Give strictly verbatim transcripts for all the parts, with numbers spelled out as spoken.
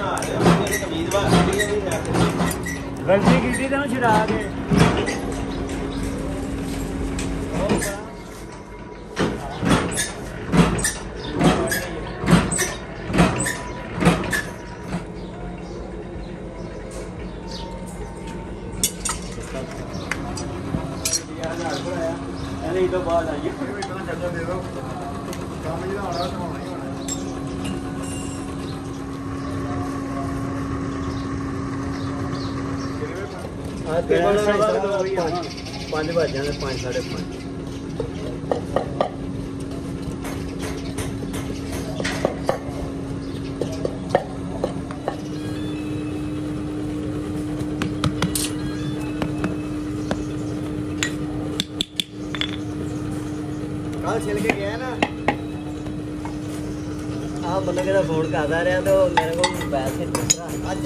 गलती की थी तो छुड़ा के तो बाद आइए दे दो काम ही होना तो होना ही होना आज पाँच बज जाने पाँच साढ़े पाँच छिल के गया ना आप बंदा के फोन करता रहा तो मेरे को पैसे दूसरा आज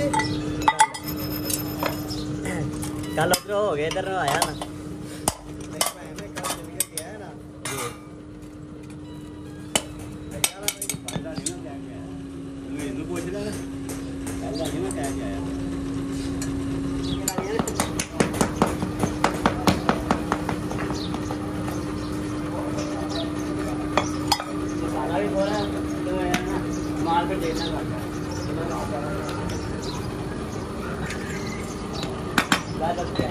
कल उधर हो गया इधर आया ना माल पे देखना पड़ता है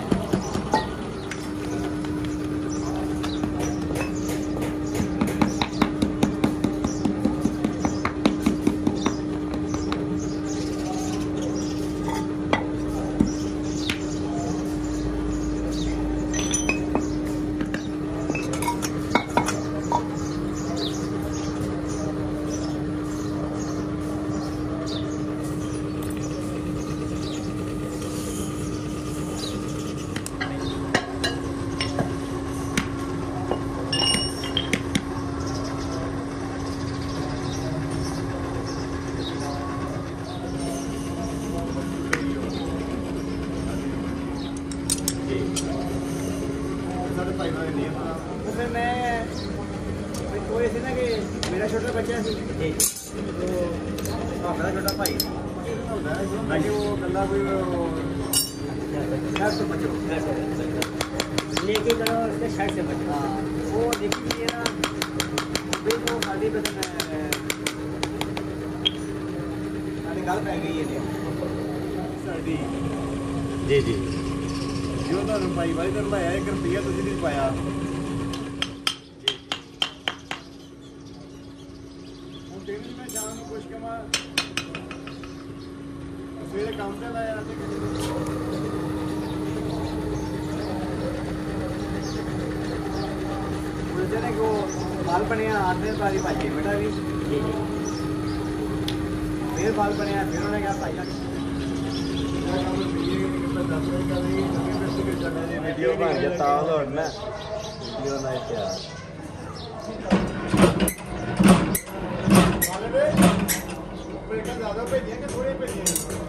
फिर मैं कोई ऐसे ना कि मेरा छोटा बच्चा है तो मेरा छोटा भाई ताकि वो गंदा कोई शर्ट से बचो लेके करो उसके शर्ट से बचो वो देखिए ना वो शादी पे मैंने गल पै गई है सर्दी जी जी जो तो भाई भाई तो लाया एक रुपया तुझे नहीं पाया मैं जान कुछ के मैं सवेरे काम पे लाया बोलते ना कि वो बाल बने आते बारी भाजी बेटा भी फिर बाल बने फिर उन्होंने क्या भाई वीडियो बन गया ताल और ना वीडियो ना यार ज़्यादा भेजिए कि थोड़े भेजिए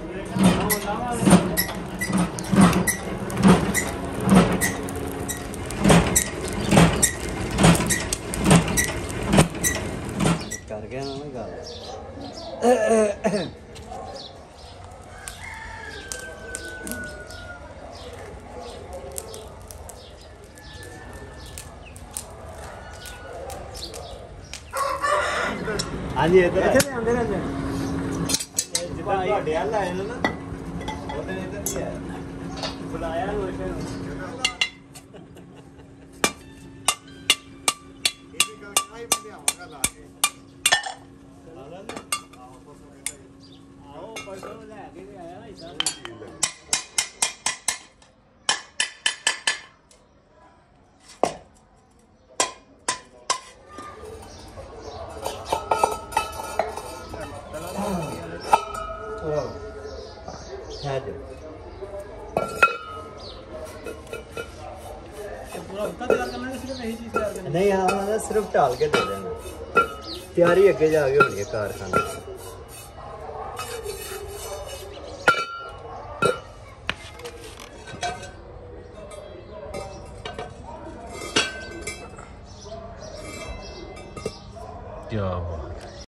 कर गया ना गल हाँ जी इधर आते रहते हैं ढेल आए ना वो तो इधर ही है बुलाया वैसे ये भी करना ही बंदे आऊंगा लाके आओ परसों ले आके आया ना इधर नहीं हाँ सिर्फ टाल के दे देना तैयारी अगे जाके होनी है कारखाने